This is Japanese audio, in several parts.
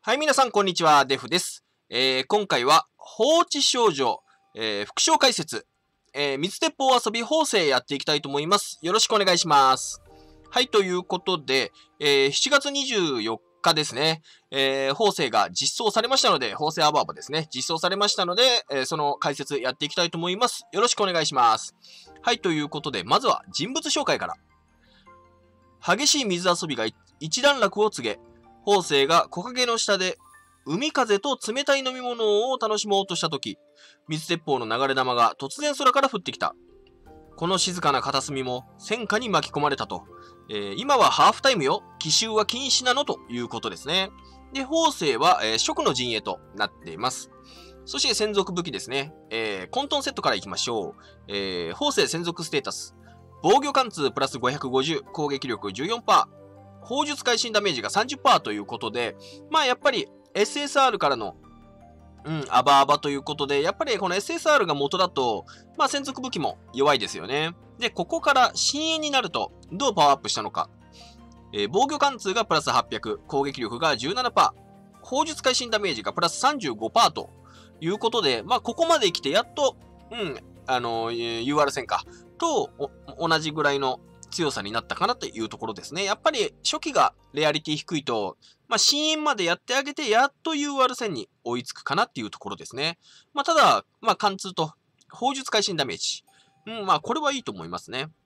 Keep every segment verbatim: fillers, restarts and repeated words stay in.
はい、皆さん、こんにちは。デフです。えー、今回は、放置少女、えー、副賞解説、えー、水鉄砲遊び法制やっていきたいと思います。よろしくお願いします。はい、ということで、えー、しちがつにじゅうよっかですね、えー、法制が実装されましたので、法制アバーバですね、実装されましたので、えー、その解説やっていきたいと思います。よろしくお願いします。はい、ということで、まずは人物紹介から。激しい水遊びが一段落を告げ、法政が木陰の下で海風と冷たい飲み物を楽しもうとしたとき、水鉄砲の流れ弾が突然空から降ってきた。この静かな片隅も戦火に巻き込まれたと。えー、今はハーフタイムよ。奇襲は禁止なのということですね。で、法政は、えー、食の陣営となっています。そして専属武器ですね。えー、混沌セットからいきましょう。えー、法政専属ステータス。防御貫通プラスごひゃくごじゅう、攻撃力 じゅうよんパーセント、砲術会心ダメージが さんじゅっパーセント ということで、まあやっぱり エスエスアール からの、うん、アバアバということで、やっぱりこの エスエスアール が元だと、まあ専属武器も弱いですよね。で、ここから深淵になると、どうパワーアップしたのか。えー、防御貫通がプラスはっぴゃく、攻撃力が じゅうななパーセント、砲術会心ダメージがプラス さんじゅうごパーセント ということで、まあここまで来てやっと、うん、あの、ユーアール 戦か、と同じぐらいの強さになったかなというところですね。やっぱり初期がレアリティ低いと、まあ、深淵までやってあげて、やっと ユーアール 戦に追いつくかなっていうところですね。まあ、ただ、まあ、貫通と、砲術会心ダメージ。うん、まあ、これはいいと思いますね。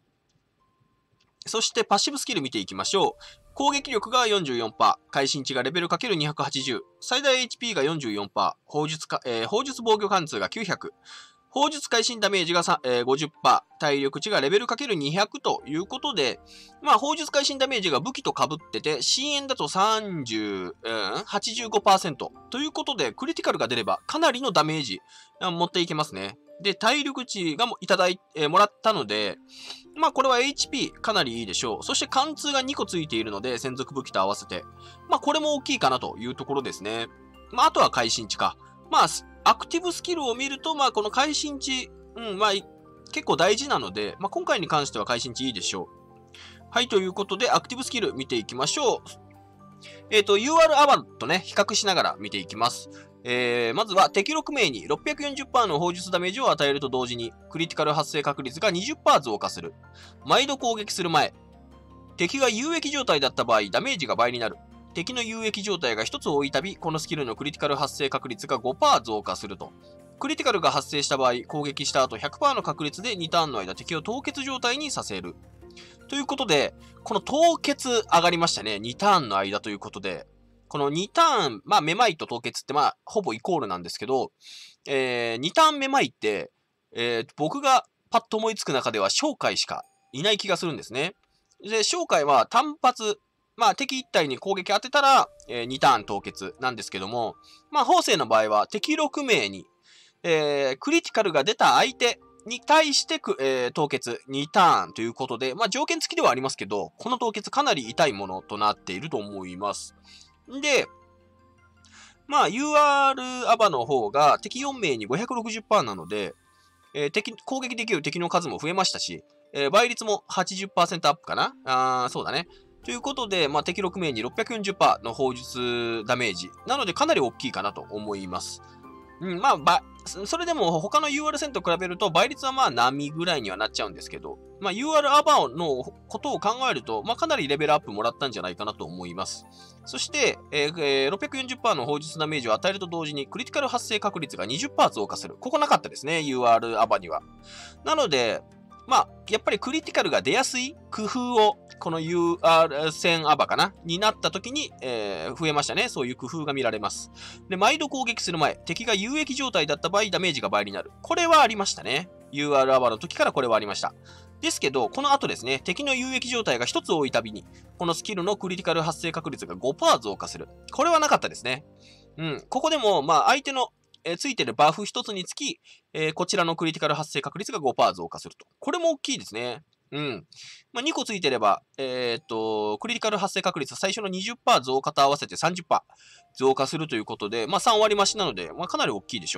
そして、パッシブスキル見ていきましょう。攻撃力が よんじゅうよんパーセント、会心値がレベル かけるにひゃくはちじゅう、最大 エイチピー が よんじゅうよんパーセント、砲術か、えー、砲術防御貫通がきゅうひゃく、砲術会心ダメージが、えー、ごじゅっパーセント、体力値がレベル かけるにひゃく ということで、まあ、砲術会心ダメージが武器と被ってて、深淵だとさんじゅう、うん、はちじゅうごパーセント ということで、クリティカルが出ればかなりのダメージ持っていけますね。で、体力値がもいただい、えー、もらったので、まあこれは エイチピー かなりいいでしょう。そして貫通がにこついているので、専属武器と合わせて。まあこれも大きいかなというところですね。まああとは会心値か。まあアクティブスキルを見ると、まあこの会心値、うん、まあ結構大事なので、まあ今回に関しては会心値いいでしょう。はい、ということでアクティブスキル見ていきましょう。えっと、ユーアール アバンとね、比較しながら見ていきます。えー、まずは敵ろく名に ろっぴゃくよんじゅっパーセント の砲術ダメージを与えると同時に、クリティカル発生確率が にじゅっパーセント 増加する。毎度攻撃する前、敵が有益状態だった場合、ダメージが倍になる。敵の有益状態がひとつ多いたび、このスキルのクリティカル発生確率が ごパーセント 増加すると。クリティカルが発生した場合、攻撃した後 ひゃくパーセント の確率でにターンの間敵を凍結状態にさせる。ということで、この凍結上がりましたね。にターンの間ということで。このにターン、まあ、めまいと凍結って、まあ、ほぼイコールなんですけど、えー、にターンめまいって、えー、僕がパッと思いつく中では、哨戒しかいない気がするんですね。で、哨戒は単発、まあ、敵一体に攻撃当てたら、えー、にターン凍結なんですけども、まあ、法政の場合は、敵ろく名に、えー、クリティカルが出た相手に対して、えー、凍結にターンということで、まあ、条件付きではありますけど、この凍結かなり痛いものとなっていると思います。で、まあ ユーアール アバの方が敵よん名に ごひゃくろくじゅっパーセント なので、えー、敵、攻撃できる敵の数も増えましたし、えー、倍率も はちじゅっパーセント アップかなあー、そうだね。ということで、まあ敵ろく名に ろっぴゃくよんじゅっパーセント の砲術ダメージ。なのでかなり大きいかなと思います。うん、まあ、ば、それでも他の ユーアール 戦と比べると倍率はまあ並ぐらいにはなっちゃうんですけど、まあ ユーアール アバのことを考えると、まあかなりレベルアップもらったんじゃないかなと思います。そして、えー、ろっぴゃくよんじゅっパーセント の砲術ダメージを与えると同時にクリティカル発生確率が にじゅっパーセント 増加する。ここなかったですね、ユーアール アバには。なので、まあ、やっぱりクリティカルが出やすい工夫を、この ユーアール 戦アバかなになった時に、えー、増えましたね。そういう工夫が見られます。で、毎度攻撃する前、敵が有益状態だった場合、ダメージが倍になる。これはありましたね。ユーアール アバの時からこれはありました。ですけど、この後ですね、敵の有益状態がひとつ多いたびに、このスキルのクリティカル発生確率が ごパーセント 増加する。これはなかったですね。うん。ここでも、まあ、相手のえー、ついてるバフひとつにつき、えー、こちらのクリティカル発生確率が ごパーセント 増加すると。これも大きいですね。うん。まあ、にこついてれば、えー、っと、クリティカル発生確率最初の にじゅっパーセント 増加と合わせて さんじゅっパーセント 増加するということで、まあさん割増しなので、まあかなり大きいでしょ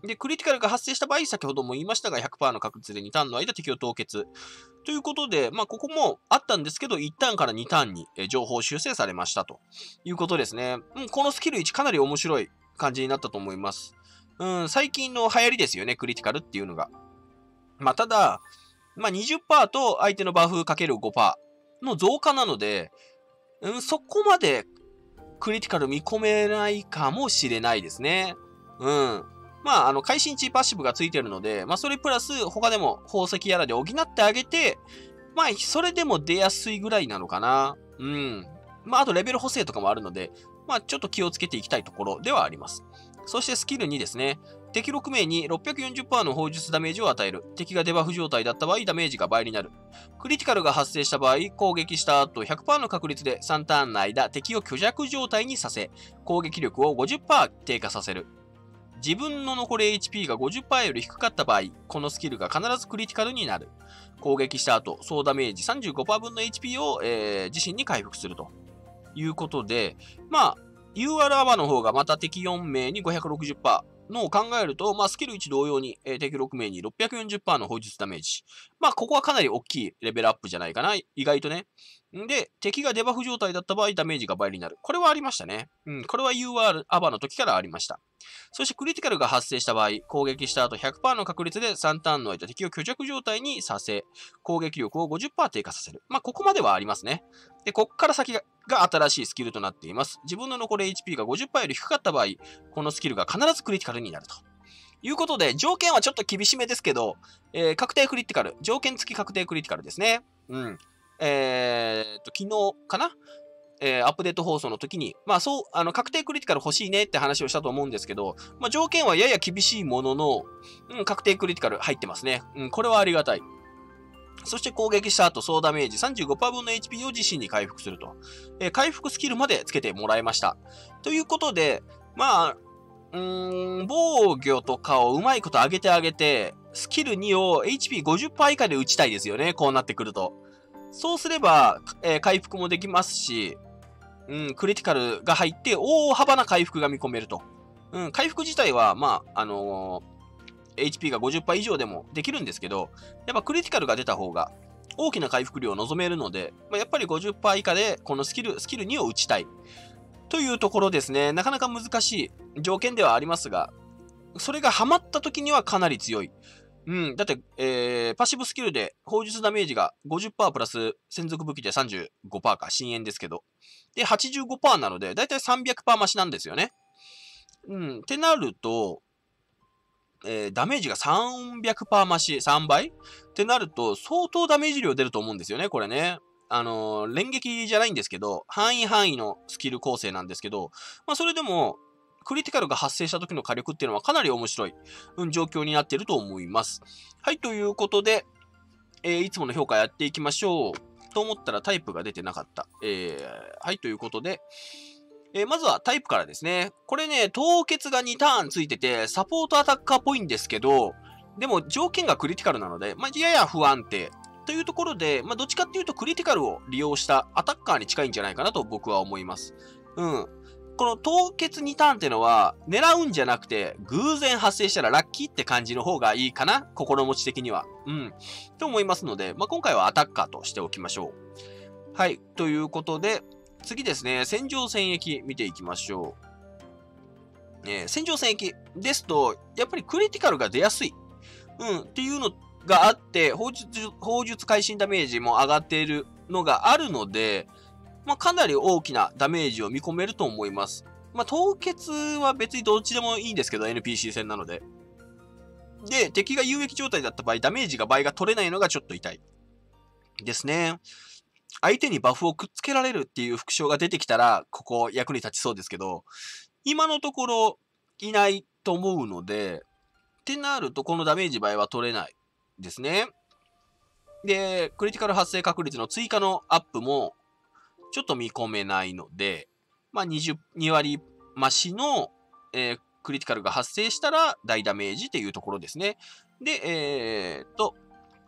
で、クリティカルが発生した場合、先ほども言いましたが、ひゃくパーセントの確率でにターンの間敵を凍結。ということで、まあ、ここもあったんですけど、いちターンからにターンに情報修正されましたということですね。うん、このスキルいちかなり面白い感じになったと思います。うん、最近の流行りですよね、クリティカルっていうのが。まあ、ただ、まあ、にじゅっパーセント と相手のバフ ×ごパーセント の増加なので、うん、そこまでクリティカル見込めないかもしれないですね。うん。まあ、あの、会心値パッシブがついてるので、まあ、それプラス、他でも宝石やらで補ってあげて、まあ、それでも出やすいぐらいなのかな。うん。まあ、あとレベル補正とかもあるので、まあ、ちょっと気をつけていきたいところではあります。そしてスキルにですね、敵ろく名に ろっぴゃくよんじゅっパーセント の砲術ダメージを与える。敵がデバフ状態だった場合、ダメージが倍になる。クリティカルが発生した場合、攻撃した後 ひゃくパーセント の確率でさんターンの間、敵を虚弱状態にさせ、攻撃力を ごじゅっパーセント 低下させる。自分の残り エイチピー が ごじゅっパーセント より低かった場合、このスキルが必ずクリティカルになる。攻撃した後、総ダメージ さんじゅうごパーセント 分の エイチピー を、えー、自身に回復するということで、まあ、ユーアール アバの方がまた敵よん名に ごひゃくろくじゅっパーセント。のを考えると、まあ、スキルいち同様に、えー、敵ろく名に ろっぴゃくよんじゅっパーセント の砲術ダメージ。まあ、ここはかなり大きいレベルアップじゃないかな。意外とね。んで、敵がデバフ状態だった場合、ダメージが倍になる。これはありましたね。うん、これは ユーアール アバの時からありました。そしてクリティカルが発生した場合、攻撃した後 ひゃくパーセント の確率でさんターンの間敵を虚弱状態にさせ、攻撃力を ごじゅっパーセント 低下させる。まあ、ここまではありますね。で、こっから先がが新しいスキルとなっています。自分の残り エイチピー が ごじゅっパーセント より低かった場合、このスキルが必ずクリティカルになると。いうことで、条件はちょっと厳しめですけど、えー、確定クリティカル。条件付き確定クリティカルですね。うん。えー、っと、昨日かなえー、アップデート放送の時に、まあそう、あの、確定クリティカル欲しいねって話をしたと思うんですけど、まあ条件はやや厳しいものの、うん、確定クリティカル入ってますね。うん、これはありがたい。そして攻撃した後、総ダメージ さんじゅうごパーセント 分の エイチピー を自身に回復すると。えー、回復スキルまでつけてもらいました。ということで、まあ、うーん、防御とかをうまいこと上げてあげて、スキルにを エイチピーごじゅっパーセント 以下で打ちたいですよね。こうなってくると。そうすれば、えー、回復もできますし、うん、クリティカルが入って大幅な回復が見込めると。うん、回復自体は、まあ、あのー、エイチピー が ごじゅっパーセント 以上でもできるんですけど、やっぱクリティカルが出た方が大きな回復量を望めるので、まあ、やっぱり ごじゅっパーセント 以下でこのスキル、スキルにを打ちたい。というところですね。なかなか難しい条件ではありますが、それがハマった時にはかなり強い。うん。だって、えー、パッシブスキルで、砲術ダメージが ごじゅっパーセント プラス、専属武器で さんじゅうごパーセント か、深淵ですけど。で、はちじゅうごパーセント なので、だいたい さんびゃくパーセント 増しなんですよね。うん。ってなると、えー、ダメージが さんびゃくパーセント 増し、さんばいってなると、相当ダメージ量出ると思うんですよね、これね。あのー、連撃じゃないんですけど、範囲範囲のスキル構成なんですけど、まあ、それでも、クリティカルが発生した時の火力っていうのはかなり面白い、うん、状況になっていると思います。はい、ということで、えー、いつもの評価やっていきましょう。と思ったらタイプが出てなかった。えー、はい、ということで、えー、まずはタイプからですね。これね、凍結がにターンついてて、サポートアタッカーっぽいんですけど、でも条件がクリティカルなので、まあ、やや不安定。というところで、まあ、どっちかっていうとクリティカルを利用したアタッカーに近いんじゃないかなと僕は思います。うん。この凍結にターンってのは、狙うんじゃなくて、偶然発生したらラッキーって感じの方がいいかな、心持ち的には。うん。と思いますので、まあ、今回はアタッカーとしておきましょう。はい。ということで、次ですね、戦場戦役見ていきましょう。えー、戦場戦役ですと、やっぱりクリティカルが出やすい。うん。っていうのがあって、砲術、砲術会心ダメージも上がっているのがあるので、まあ、かなり大きなダメージを見込めると思います。まあ、凍結は別にどっちでもいいんですけど、エヌピーシー 戦なので。で、敵が有益状態だった場合、ダメージが倍が取れないのがちょっと痛い。ですね。相手にバフをくっつけられるっていう副賞が出てきたら、ここ役に立ちそうですけど、今のところいないと思うので、ってなるとこのダメージ倍は取れないですね。で、クリティカル発生確率の追加のアップも、ちょっと見込めないので、まあ、にじゅう、に割増しの、えー、クリティカルが発生したら大ダメージっていうところですね。で、えー、っと、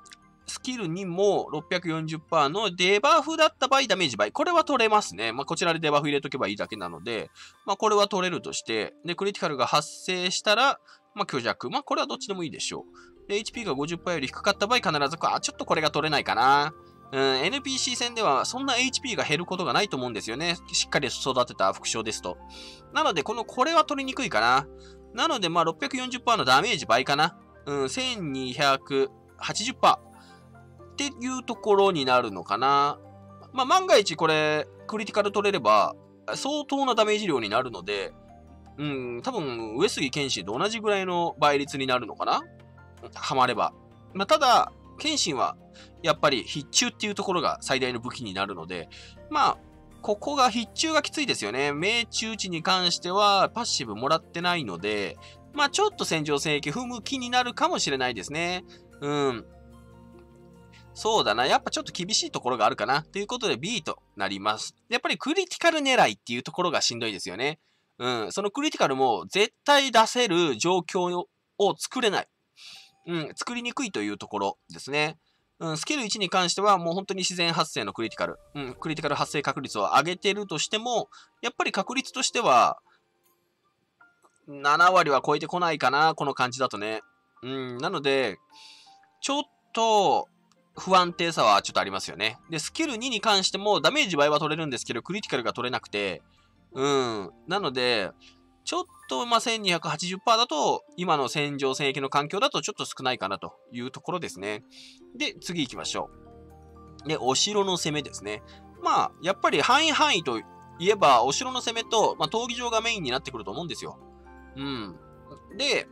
スキルにも ろっぴゃくよんじゅっパーセント のデバフだった場合ダメージ倍。これは取れますね。まあ、こちらでデバフ入れとけばいいだけなので、まあ、これは取れるとして、で、クリティカルが発生したら、まあ、虚弱。まあ、これはどっちでもいいでしょう。で、エイチピー が ごじゅっパーセント より低かった場合、必ず、あ、ちょっとこれが取れないかな。うん、エヌピーシー 戦ではそんな エイチピー が減ることがないと思うんですよね。しっかり育てた副将ですと。なので、この、これは取りにくいかな。なので、まあ、ろっぴゃくよんじゅっパーセント のダメージ倍かな。うん、せんにひゃくはちじゅっパーセント。っていうところになるのかな。まあ、万が一これ、クリティカル取れれば、相当なダメージ量になるので、うん、多分、上杉謙信と同じぐらいの倍率になるのかなハマれば。まあ、ただ、謙信は、やっぱり必中っていうところが最大の武器になるので、まあ、ここが必中がきついですよね。命中値に関しては、パッシブもらってないので、まあ、ちょっと戦場戦役踏む気になるかもしれないですね。うん。そうだな。やっぱちょっと厳しいところがあるかな。ということで ビー となります。やっぱりクリティカル狙いっていうところがしんどいですよね。うん。そのクリティカルも絶対出せる状況を作れない。うん。作りにくいというところですね。うん。スキルいちに関してはもう本当に自然発生のクリティカル。うん。クリティカル発生確率を上げてるとしても、やっぱり確率としては、ななわりは超えてこないかな。この感じだとね。うん。なので、ちょっと、不安定さはちょっとありますよね。で、スキルにに関してもダメージ倍は取れるんですけど、クリティカルが取れなくて、うん。なので、ちょっと、まあ、せんにひゃくはちじゅっパーセント だと、今の戦場戦役の環境だとちょっと少ないかなというところですね。で、次行きましょう。で、お城の攻めですね。まあ、やっぱり範囲範囲といえば、お城の攻めと、まあ、闘技場がメインになってくると思うんですよ。うん。で、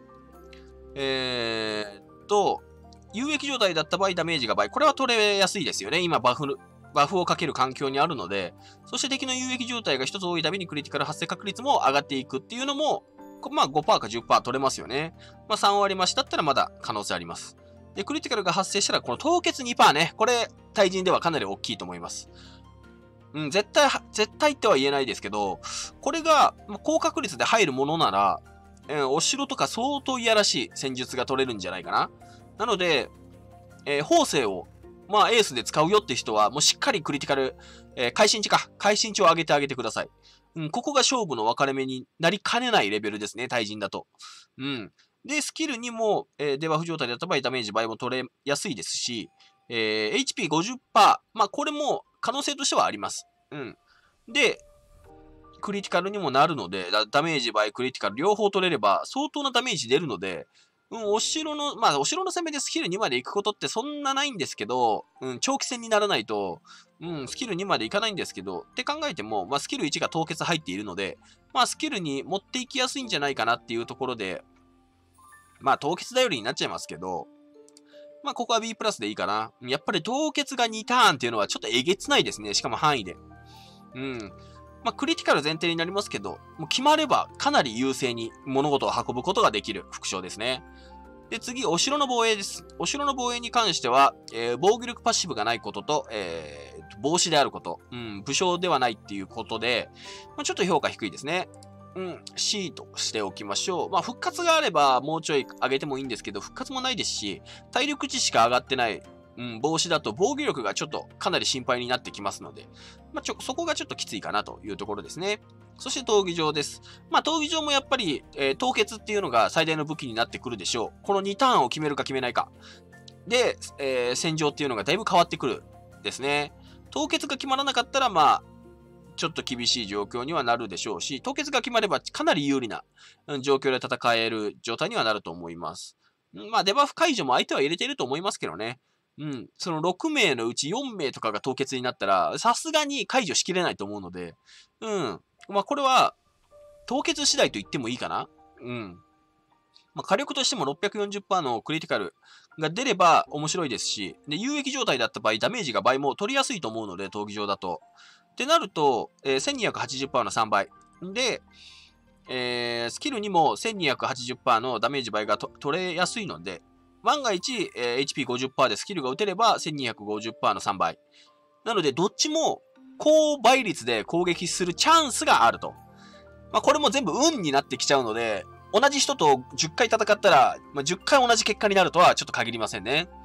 えーっと、有益状態だった場合、ダメージが倍。これは取れやすいですよね。今、バフ、バフをかける環境にあるので、そして敵の有益状態が一つ多いたびにクリティカル発生確率も上がっていくっていうのも、まあ ごパーセントか じゅっパーセント 取れますよね。まあさん割増しだったらまだ可能性あります。で、クリティカルが発生したら、この凍結 にパーセント ね。これ、対人ではかなり大きいと思います。うん、絶対、絶対っては言えないですけど、これが高確率で入るものなら、うん、お城とか相当いやらしい戦術が取れるんじゃないかな。なので、えー、法政を、まあ、エースで使うよって人は、もうしっかりクリティカル、えー、会心値か。会心値を上げてあげてください。うん、ここが勝負の分かれ目になりかねないレベルですね、対人だと。うん。で、スキルにも、えー、デバフ状態だった場合、ダメージ倍も取れやすいですし、えー、エイチピーごじゅっパーセント、まあ、これも可能性としてはあります。うん。で、クリティカルにもなるので、ダメージ倍、クリティカル両方取れれば、相当なダメージ出るので、うん、お城の、まあ、お城の攻めでスキルにまで行くことってそんなないんですけど、うん、長期戦にならないと、うん、スキルにまで行かないんですけど、って考えても、まあ、スキルいちが凍結入っているので、まあ、スキルに持っていきやすいんじゃないかなっていうところで、まあ、凍結頼りになっちゃいますけど、まあ、ここは ビー プラスでいいかな。やっぱり凍結がにターンっていうのはちょっとえげつないですね。しかも範囲で。うん。まあ、クリティカル前提になりますけど、もう決まればかなり優勢に物事を運ぶことができる副将ですね。で、次、お城の防衛です。お城の防衛に関しては、えー、防御力パッシブがないことと、えー、防止であること、うん、武将ではないっていうことで、まあ、ちょっと評価低いですね。うん、C としておきましょう。まあ、復活があればもうちょい上げてもいいんですけど、復活もないですし、体力値しか上がってない、うん、防止だと防御力がちょっとかなり心配になってきますので、まあ、ちょ、そこがちょっときついかなというところですね。そして闘技場です。まあ、闘技場もやっぱり、えー、凍結っていうのが最大の武器になってくるでしょう。このにターンを決めるか決めないか。で、えー、戦場っていうのがだいぶ変わってくるですね。凍結が決まらなかったら、まあ、ちょっと厳しい状況にはなるでしょうし、凍結が決まればかなり有利な状況で戦える状態にはなると思います。まあ、デバフ解除も相手は入れていると思いますけどね。うん。そのろくめいのうちよんめいとかが凍結になったら、さすがに解除しきれないと思うので、うん。まあ、これは、凍結次第と言ってもいいかな。うん。まあ、火力としても ろっぴゃくよんじゅっパーセント のクリティカルが出れば面白いですし、で、有益状態だった場合、ダメージが倍も取りやすいと思うので、闘技場だと。ってなると、えー、せんにひゃくはちじゅっパーセント のさんばい。で、えー、スキルにも せんにひゃくはちじゅっパーセント のダメージ倍が取れやすいので、万が一、えー、エイチピーごじゅっパーセント でスキルが打てれば せんにひゃくごじゅっパーセント のさんばい。なので、どっちも高倍率で攻撃するチャンスがあると。まあ、これも全部運になってきちゃうので、同じ人とじゅっかい戦ったら、まあ、じゅっかい同じ結果になるとはちょっと限りませんね。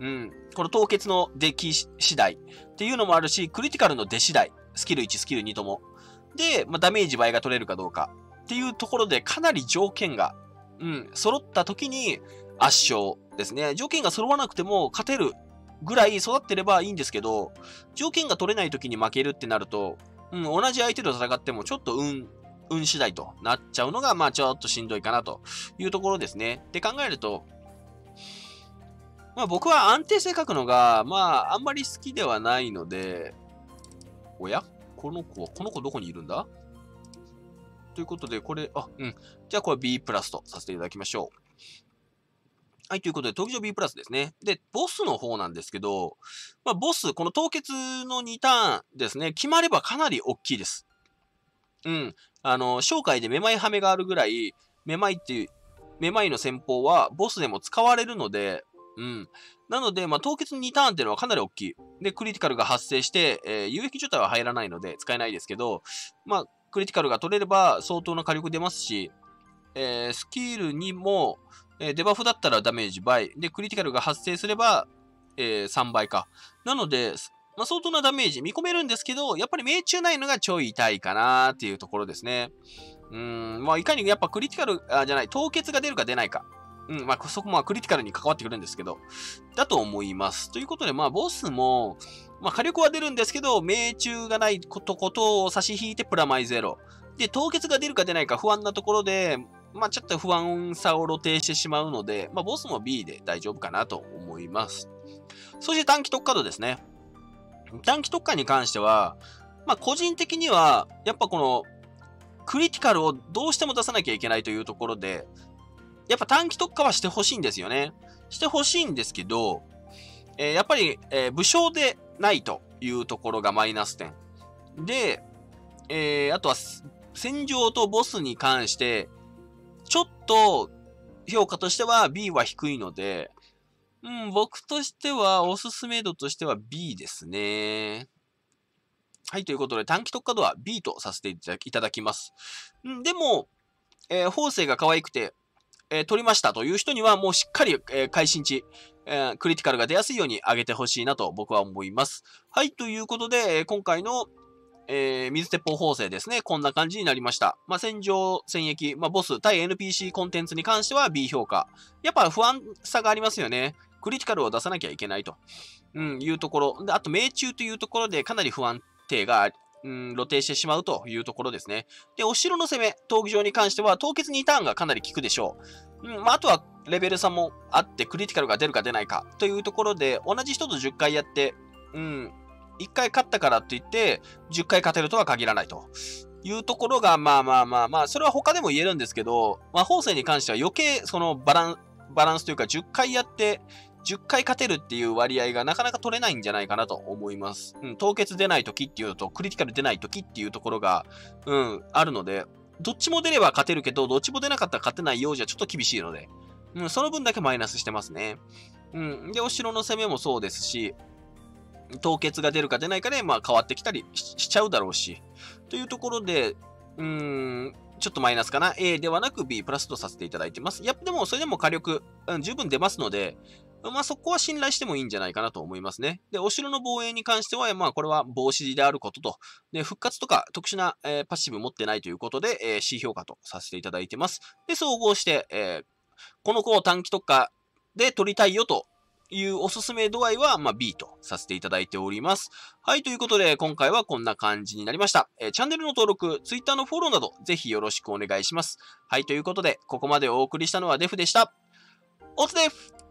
うん。この凍結の出来次第っていうのもあるし、クリティカルの出次第。スキルいち、スキルにとも。で、まあ、ダメージ倍が取れるかどうか。っていうところでかなり条件が、うん、揃った時に圧勝ですね。条件が揃わなくても勝てるぐらい育ってればいいんですけど、条件が取れない時に負けるってなると、うん、同じ相手と戦ってもちょっと運、運次第となっちゃうのが、まあちょっとしんどいかなというところですね。で考えると、まあ僕は安定性書くのが、まああんまり好きではないので、おやこの子、この子どこにいるんだということで、これ、あ、うん。じゃあこれ B プラスとさせていただきましょう。はい、ということで、闘技場 B プラスですね。で、ボスの方なんですけど、まあボス、この凍結のにターンですね、決まればかなり大きいです。うん。あの、商会でめまいはめがあるぐらい、めまいっていう、めまいの戦法はボスでも使われるので、うん。なので、まあ、凍結にターンっていうのはかなり大きい。で、クリティカルが発生して、えー、有益状態は入らないので使えないですけど、まあ、クリティカルが取れれば相当な火力出ますし、えー、スキルにも、えー、デバフだったらダメージ倍。で、クリティカルが発生すれば、えー、さんばいか。なので、まあ、相当なダメージ見込めるんですけど、やっぱり命中ないのがちょい痛いかなっていうところですね。うーん、まあ、いかにやっぱクリティカル、あ、じゃない、凍結が出るか出ないか。うん、まあ、そこもクリティカルに関わってくるんですけど、だと思います。ということで、まあ、ボスも、まあ、火力は出るんですけど、命中がないことことを差し引いてプラマイゼロ。で、凍結が出るか出ないか不安なところで、まあ、ちょっと不安さを露呈してしまうので、まあ、ボスも B で大丈夫かなと思います。そして短期特化度ですね。短期特化に関しては、まあ、個人的には、やっぱこの、クリティカルをどうしても出さなきゃいけないというところで、やっぱ短期特化はしてほしいんですよね。してほしいんですけど、えー、やっぱり、えー、武将でないというところがマイナス点。で、えー、あとは、戦場とボスに関して、ちょっと評価としては B は低いので、うん、僕としてはおすすめ度としては B ですね。はい、ということで短期特化度は B とさせていただきます。うん、でも、えー、縫製が可愛くて、えー、取りましたという人にはもうしっかり、えー、会心値、えー、クリティカルが出やすいように上げてほしいなと僕は思います。はい、ということで、えー、今回の、えー、水鉄砲縫製ですね。こんな感じになりました。まあ、戦場、戦役、まあ、ボス、対 エヌピーシー コンテンツに関しては B 評価。やっぱ不安さがありますよね。クリティカルを出さなきゃいけないと、うん、いうところ。で、あと命中というところでかなり不安定が、うん、露呈してしまうというところですね。で、お城の攻め、闘技場に関しては凍結にターンがかなり効くでしょう。うん、まあ、あとはレベル差もあって、クリティカルが出るか出ないかというところで、同じ人とじゅっかいやって、うん、いっかい勝ったからといって、じゅっかい勝てるとは限らないというところが、まあまあまあまあ、それは他でも言えるんですけど、まあ、法政に関しては余計そのバラン、バランスというか、じゅっかいやって、じゅっかい勝てるっていう割合がなかなか取れないんじゃないかなと思います。うん、凍結出ない時っていうのと、クリティカル出ない時っていうところが、うん、あるので、どっちも出れば勝てるけど、どっちも出なかったら勝てないようじゃちょっと厳しいので、うん、その分だけマイナスしてますね。うん、で、お城の攻めもそうですし、凍結が出るか出ないかで、まあ変わってきたりしちゃうだろうし、というところで、うーん、ちょっとマイナスかな。A ではなく B プラスとさせていただいてます。やっぱでも、それでも火力、うん、十分出ますので、まあそこは信頼してもいいんじゃないかなと思いますね。で、お城の防衛に関しては、まあこれは防止であることと、で、復活とか特殊な、えー、パッシブ持ってないということで、えー、C 評価とさせていただいてます。で、総合して、えー、この子を短期特化で取りたいよというおすすめ度合いは、まあ、B とさせていただいております。はい、ということで、今回はこんな感じになりました。えー、チャンネルの登録、Twitter のフォローなど、ぜひよろしくお願いします。はい、ということで、ここまでお送りしたのはデフでした。おつでふ